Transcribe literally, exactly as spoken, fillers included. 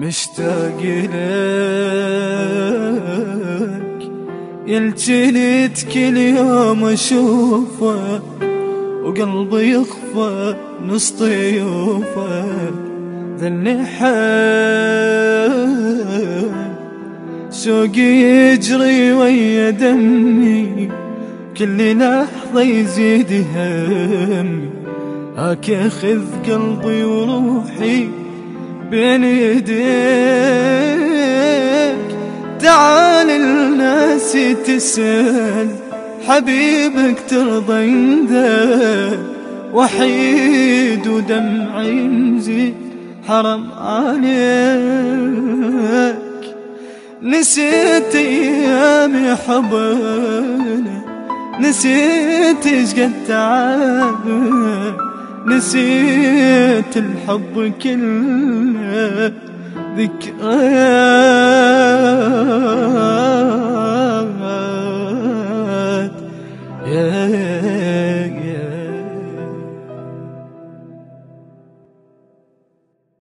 مشتاق لك يلجلت كل يوم اشوفك وقلبي يخفى نص طيوفك ذلني حال شوقي يجري ويا دمي كل لحظة يزيد همي هاك اخذ قلبي وروحي بين يديك تعال الناس تسأل حبيبك ترضى يندى وحيد ودمعي ينزل حرم عليك نسيت ايام حبنا نسيت ايش قد تعبنا نسيت الحب كله ذكريات.